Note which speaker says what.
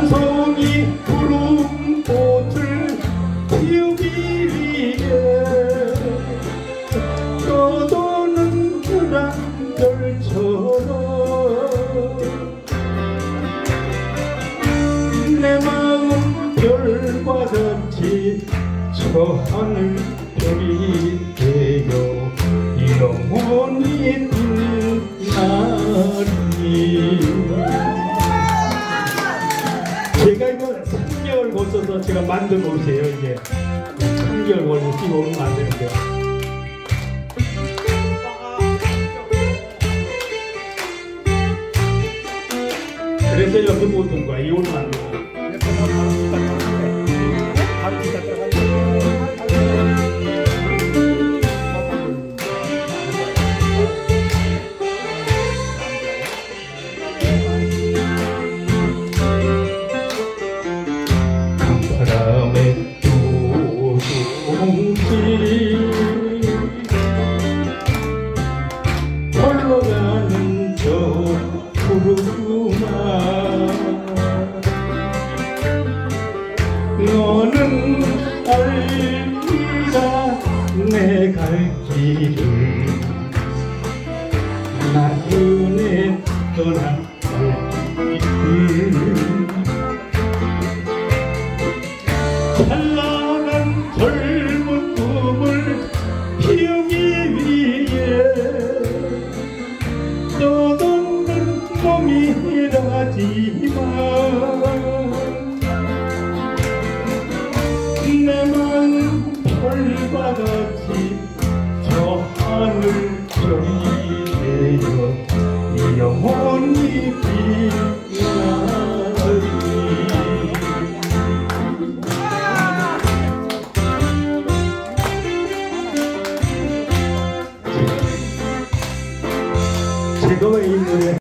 Speaker 1: 한 송이 푸른 꽃을 피우기 위해 떠도는 그랑별처럼 내 마음 별과 같이 저 하늘 별이 되어 영원히 빛나리. 제가 이거 3개월 거쳐서 제가 만든 옷이에요. 이게 3개월 걸려서 뛰고 오면 안 되는데. 그래서 여기 못 온 거야. 이 옷 만들고. 바람에 조종지 흘러가는 저 구름아 너는 알리라 내 갈 길을 나그네 떠나갈 길을 찬란한 젊은 꿈을 피우기 위해 떠도는 몸이라지만 내 마음 별과 같이 저 하늘 별이 되어 영원히 빛나리. 제가 왜 이 노래